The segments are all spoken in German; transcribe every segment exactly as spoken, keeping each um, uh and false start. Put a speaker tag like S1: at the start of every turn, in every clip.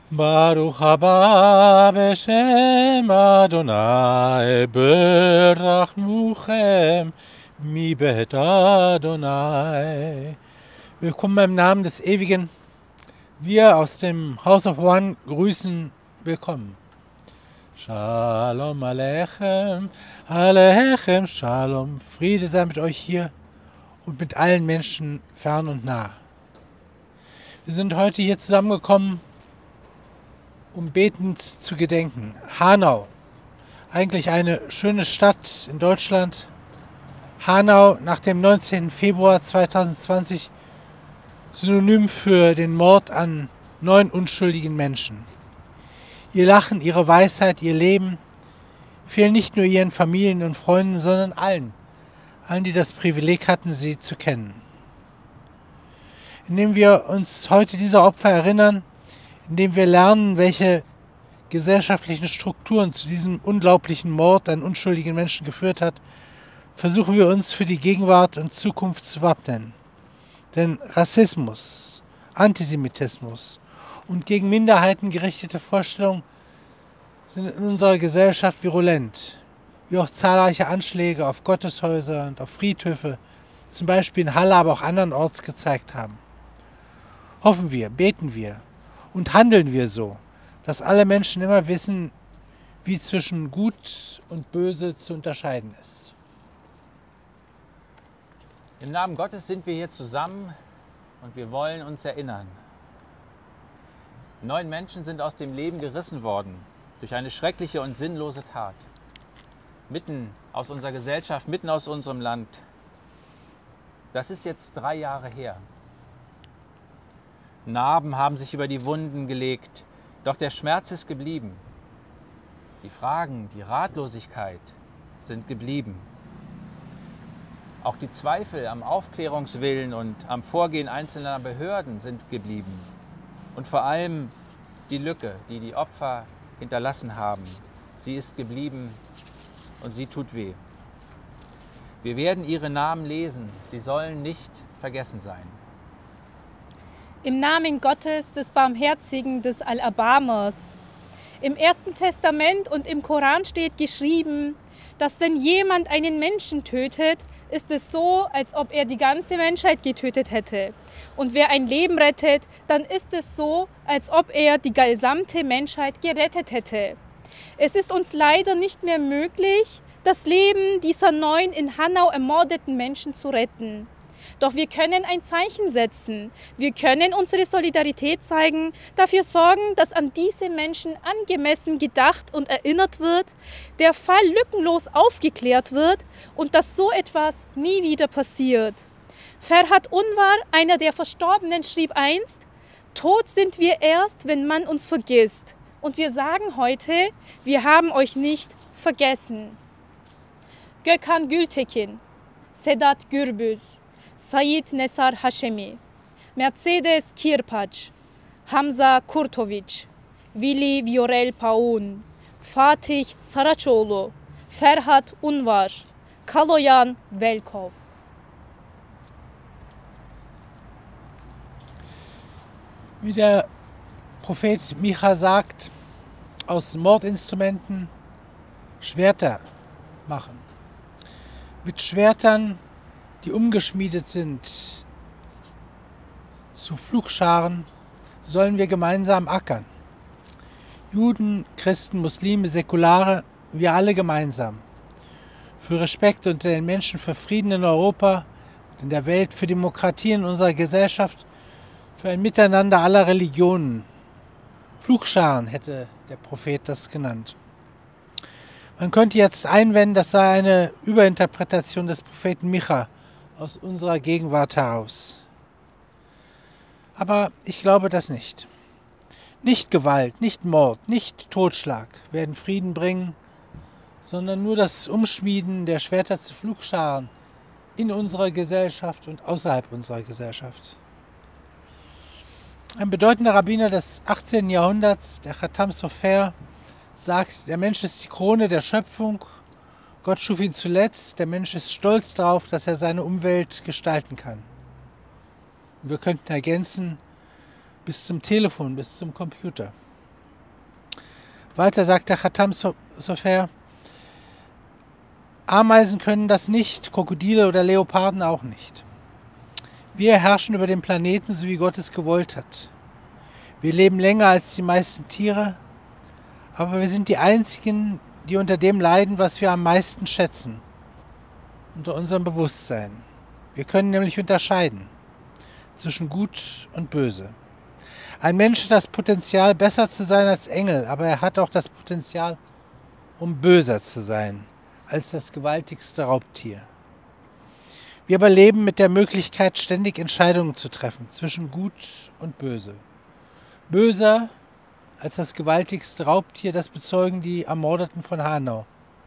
S1: Baruch haba b'shem Adonai, berachmuchem mi bet Adonai. Willkommen im Namen des Ewigen. Wir aus dem House of One grüßen willkommen. Shalom Aleichem, Aleichem Shalom. Friede sei mit euch hier und mit allen Menschen fern und nah. Wir sind heute hier zusammengekommen, um betend zu gedenken. Hanau, eigentlich eine schöne Stadt in Deutschland. Hanau nach dem neunzehnten Februar zweitausendzwanzig synonym für den Mord an neun unschuldigen Menschen. Ihr Lachen, ihre Weisheit, ihr Leben fehlen nicht nur ihren Familien und Freunden, sondern allen, allen, die das Privileg hatten, sie zu kennen. Indem wir uns heute dieser Opfer erinnern, indem wir lernen, welche gesellschaftlichen Strukturen zu diesem unglaublichen Mord an unschuldigen Menschen geführt hat, versuchen wir uns für die Gegenwart und Zukunft zu wappnen. Denn Rassismus, Antisemitismus und gegen Minderheiten gerichtete Vorstellungen sind in unserer Gesellschaft virulent, wie auch zahlreiche Anschläge auf Gotteshäuser und auf Friedhöfe, zum Beispiel in Halle, aber auch andernorts gezeigt haben. Hoffen wir, beten wir und handeln wir so, dass alle Menschen immer wissen, wie zwischen Gut und Böse zu unterscheiden ist.
S2: Im Namen Gottes sind wir hier zusammen und wir wollen uns erinnern. Neun Menschen sind aus dem Leben gerissen worden durch eine schreckliche und sinnlose Tat. Mitten aus unserer Gesellschaft, mitten aus unserem Land. Das ist jetzt drei Jahre her. Narben haben sich über die Wunden gelegt, doch der Schmerz ist geblieben. Die Fragen, die Ratlosigkeit sind geblieben. Auch die Zweifel am Aufklärungswillen und am Vorgehen einzelner Behörden sind geblieben. Und vor allem die Lücke, die die Opfer hinterlassen haben, sie ist geblieben und sie tut weh. Wir werden ihre Namen lesen, sie sollen nicht vergessen sein.
S3: Im Namen Gottes, des Barmherzigen, des Allerbarmers. Im Ersten Testament und im Koran steht geschrieben, dass wenn jemand einen Menschen tötet, ist es so, als ob er die ganze Menschheit getötet hätte. Und wer ein Leben rettet, dann ist es so, als ob er die gesamte Menschheit gerettet hätte. Es ist uns leider nicht mehr möglich, das Leben dieser neun in Hanau ermordeten Menschen zu retten. Doch wir können ein Zeichen setzen. Wir können unsere Solidarität zeigen, dafür sorgen, dass an diese Menschen angemessen gedacht und erinnert wird, der Fall lückenlos aufgeklärt wird und dass so etwas nie wieder passiert. Ferhat Unvar, einer der Verstorbenen, schrieb einst: Tot sind wir erst, wenn man uns vergisst. Und wir sagen heute, wir haben euch nicht vergessen. Gökhan Gültekin, Sedat Gürbüz, Said Nesar Hashemi, Mercedes Kirpac, Hamza Kurtovic, Willi Viorel Paun, Fatih Saraçoğlu, Ferhat Unvar, Kaloyan Velkov.
S1: Wie der Prophet Micha sagt, aus Mordinstrumenten Schwerter machen. Mit Schwertern, die umgeschmiedet sind zu Pflugscharen, sollen wir gemeinsam ackern. Juden, Christen, Muslime, Säkulare, wir alle gemeinsam. Für Respekt unter den Menschen, für Frieden in Europa und in der Welt, für Demokratie in unserer Gesellschaft, für ein Miteinander aller Religionen. Pflugscharen hätte der Prophet das genannt. Man könnte jetzt einwenden, das sei eine Überinterpretation des Propheten Micha aus unserer Gegenwart heraus. Aber ich glaube das nicht. Nicht Gewalt, nicht Mord, nicht Totschlag werden Frieden bringen, sondern nur das Umschmieden der Schwerter zu Pflugscharen in unserer Gesellschaft und außerhalb unserer Gesellschaft. Ein bedeutender Rabbiner des achtzehnten Jahrhunderts, der Khatam Sofer, sagt, der Mensch ist die Krone der Schöpfung, Gott schuf ihn zuletzt, der Mensch ist stolz darauf, dass er seine Umwelt gestalten kann. Und wir könnten ergänzen, bis zum Telefon, bis zum Computer. Weiter sagt der Khatam Sofer, Ameisen können das nicht, Krokodile oder Leoparden auch nicht. Wir herrschen über den Planeten, so wie Gott es gewollt hat. Wir leben länger als die meisten Tiere, aber wir sind die Einzigen, die unter dem leiden, was wir am meisten schätzen, unter unserem Bewusstsein. Wir können nämlich unterscheiden zwischen Gut und Böse. Ein Mensch hat das Potenzial, besser zu sein als Engel, aber er hat auch das Potenzial, um böser zu sein als das gewaltigste Raubtier. Wir aber leben mit der Möglichkeit, ständig Entscheidungen zu treffen zwischen Gut und Böse. Böser als das gewaltigste Raubtier, das bezeugen die Ermordeten von Hanau.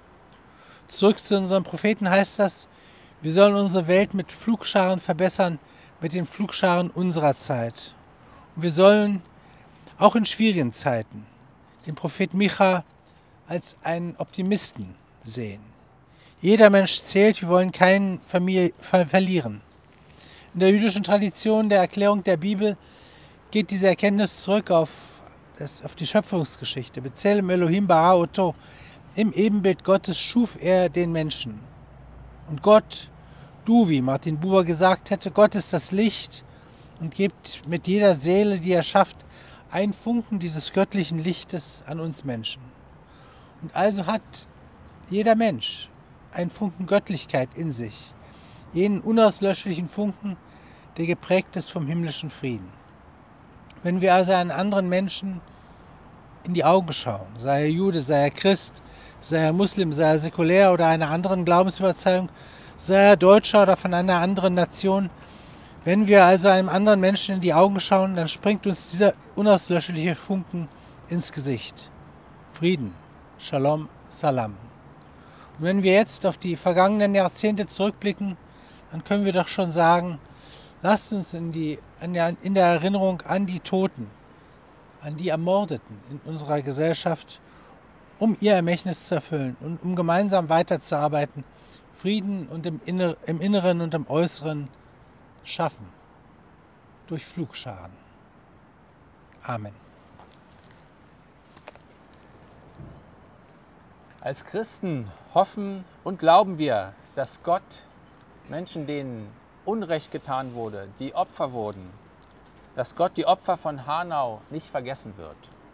S1: Zurück zu unserem Propheten heißt das, wir sollen unsere Welt mit Flugscharen verbessern, mit den Flugscharen unserer Zeit. Und wir sollen auch in schwierigen Zeiten den Prophet Micha als einen Optimisten sehen. Jeder Mensch zählt, wir wollen keinen Familie, ver verlieren. In der jüdischen Tradition der Erklärung der Bibel geht diese Erkenntnis zurück auf, das, auf die Schöpfungsgeschichte. B'Tselem Elohim bara oto. Im Ebenbild Gottes schuf er den Menschen. Und Gott, du, wie Martin Buber gesagt hätte, Gott ist das Licht und gibt mit jeder Seele, die er schafft, einen Funken dieses göttlichen Lichtes an uns Menschen. Und also hat jeder Mensch einen Funken Göttlichkeit in sich, jenen unauslöschlichen Funken, der geprägt ist vom himmlischen Frieden. Wenn wir also einen anderen Menschen in die Augen schauen, sei er Jude, sei er Christ, sei er Muslim, sei er säkulär oder einer anderen Glaubensüberzeugung, sei er Deutscher oder von einer anderen Nation, wenn wir also einem anderen Menschen in die Augen schauen, dann springt uns dieser unauslöschliche Funken ins Gesicht. Frieden, Shalom, Salam. Und wenn wir jetzt auf die vergangenen Jahrzehnte zurückblicken, dann können wir doch schon sagen, lasst uns in, die, in, der, in der Erinnerung an die Toten, an die Ermordeten in unserer Gesellschaft, um ihr Ermächtnis zu erfüllen und um gemeinsam weiterzuarbeiten, Frieden und im, Inner, im Inneren und im Äußeren schaffen, durch Flugscharen. Amen.
S2: Als Christen hoffen und glauben wir, dass Gott Menschen, denen Unrecht getan wurde, die Opfer wurden, dass Gott die Opfer von Hanau nicht vergessen wird.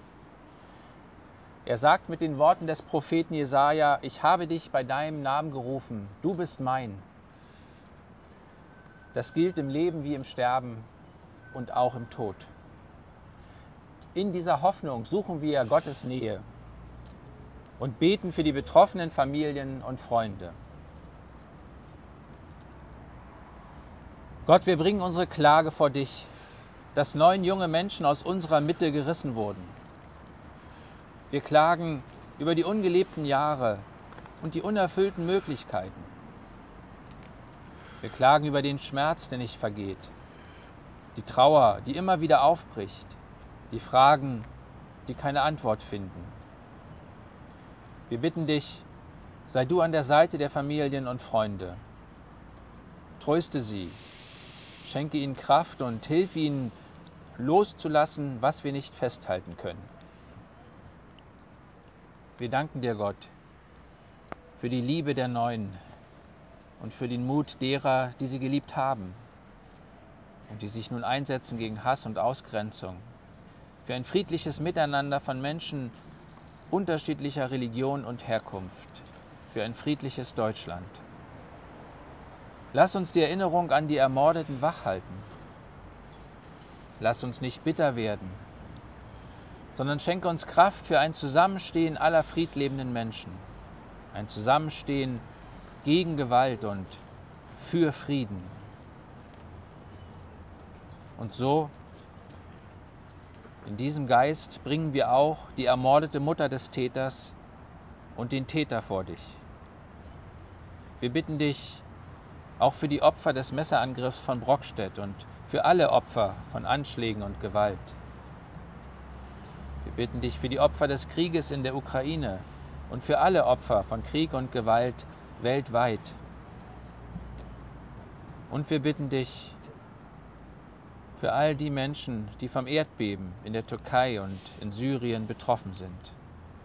S2: Er sagt mit den Worten des Propheten Jesaja, ich habe dich bei deinem Namen gerufen, du bist mein. Das gilt im Leben wie im Sterben und auch im Tod. In dieser Hoffnung suchen wir Gottes Nähe und beten für die betroffenen Familien und Freunde. Gott, wir bringen unsere Klage vor dich, dass neun junge Menschen aus unserer Mitte gerissen wurden. Wir klagen über die ungelebten Jahre und die unerfüllten Möglichkeiten. Wir klagen über den Schmerz, der nicht vergeht, die Trauer, die immer wieder aufbricht, die Fragen, die keine Antwort finden. Wir bitten dich, sei du an der Seite der Familien und Freunde. Tröste sie, schenke ihnen Kraft und hilf ihnen, loszulassen, was wir nicht festhalten können. Wir danken dir, Gott, für die Liebe der Neuen und für den Mut derer, die sie geliebt haben und die sich nun einsetzen gegen Hass und Ausgrenzung, für ein friedliches Miteinander von Menschen unterschiedlicher Religion und Herkunft, für ein friedliches Deutschland. Lass uns die Erinnerung an die Ermordeten wachhalten. Lass uns nicht bitter werden, sondern schenke uns Kraft für ein Zusammenstehen aller friedlebenden Menschen, ein Zusammenstehen gegen Gewalt und für Frieden. Und so, in diesem Geist, bringen wir auch die ermordete Mutter des Täters und den Täter vor dich. Wir bitten dich auch für die Opfer des Messerangriffs von Brockstedt und für alle Opfer von Anschlägen und Gewalt. Wir bitten dich für die Opfer des Krieges in der Ukraine und für alle Opfer von Krieg und Gewalt weltweit. Und wir bitten dich für all die Menschen, die vom Erdbeben in der Türkei und in Syrien betroffen sind.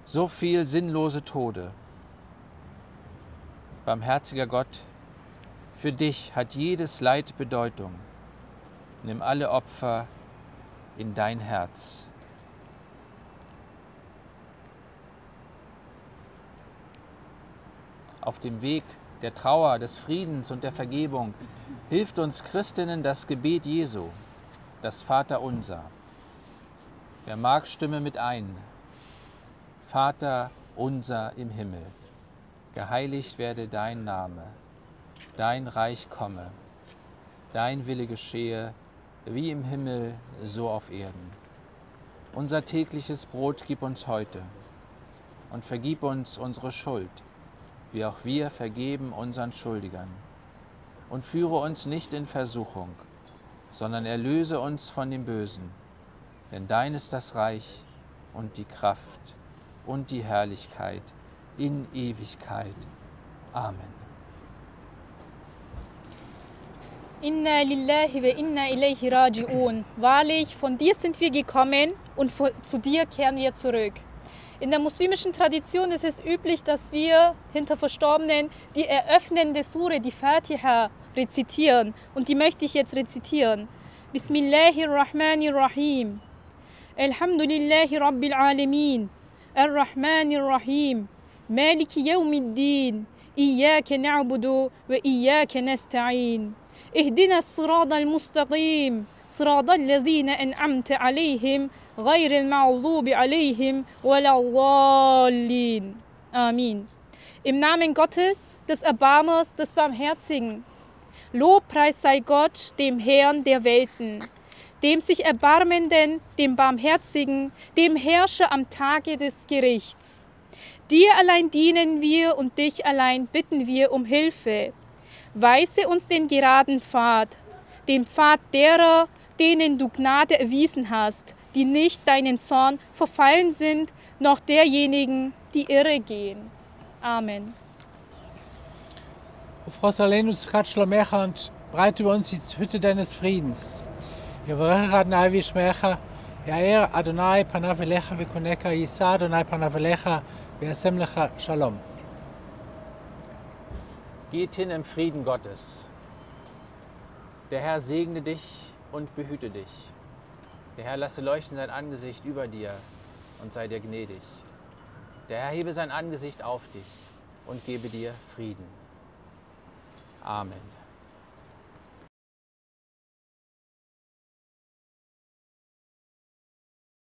S2: So viel sinnlose Tode. Barmherziger Gott, für dich hat jedes Leid Bedeutung. Nimm alle Opfer in dein Herz. Auf dem Weg der Trauer, des Friedens und der Vergebung hilft uns Christinnen das Gebet Jesu, das Vaterunser. Wer mag, stimme mit ein. Vater unser im Himmel, geheiligt werde dein Name, dein Reich komme, dein Wille geschehe, wie im Himmel, so auf Erden. Unser tägliches Brot gib uns heute und vergib uns unsere Schuld, wie auch wir vergeben unseren Schuldigern. Und führe uns nicht in Versuchung, sondern erlöse uns von dem Bösen. Denn dein ist das Reich und die Kraft und die Herrlichkeit in Ewigkeit. Amen.
S3: Inna lillahi wa inna ilayhi raji'un. Wahrlich, von dir sind wir gekommen und von, zu dir kehren wir zurück. In der muslimischen Tradition ist es üblich, dass wir hinter Verstorbenen die eröffnende Sure, die Fatiha, rezitieren. Und die möchte ich jetzt rezitieren. Bismillahirrahmanirrahim. Alhamdulillahi Rabbil Alamin. Ar-Rahmanir-Rahim. Maliki Yawmiddin. Iyyaka na'budu wa iyyaka nasta'in. اهدنا الصراط المستقيم صراط الذين أنعمت عليهم غير المغضوب عليهم ولا الضالين. Amen. Im Namen Gottes, des Erbarmers, des Barmherzigen. Lobpreis sei Gott, dem Herrn der Welten, dem sich Erbarmenden, dem Barmherzigen, dem Herrscher am Tage des Gerichts. Dir allein dienen wir und dich allein bitten wir um Hilfe. Weise uns den geraden Pfad, den Pfad derer, denen du Gnade erwiesen hast, die nicht deinen Zorn verfallen sind, noch derjenigen, die irre gehen. Amen.
S1: Ufros Aleinu Tzidkat Shlomecha und breite über uns die Hütte deines Friedens. Yevarecha Adonai v'yishmecha, Yair Adonai panav elecha v'kuneka, Yisa Adonai panav elecha v'yasem lecha Shalom.
S2: Geht hin im Frieden Gottes. Der Herr segne dich und behüte dich. Der Herr lasse leuchten sein Angesicht über dir und sei dir gnädig. Der Herr hebe sein Angesicht auf dich und gebe dir Frieden. Amen.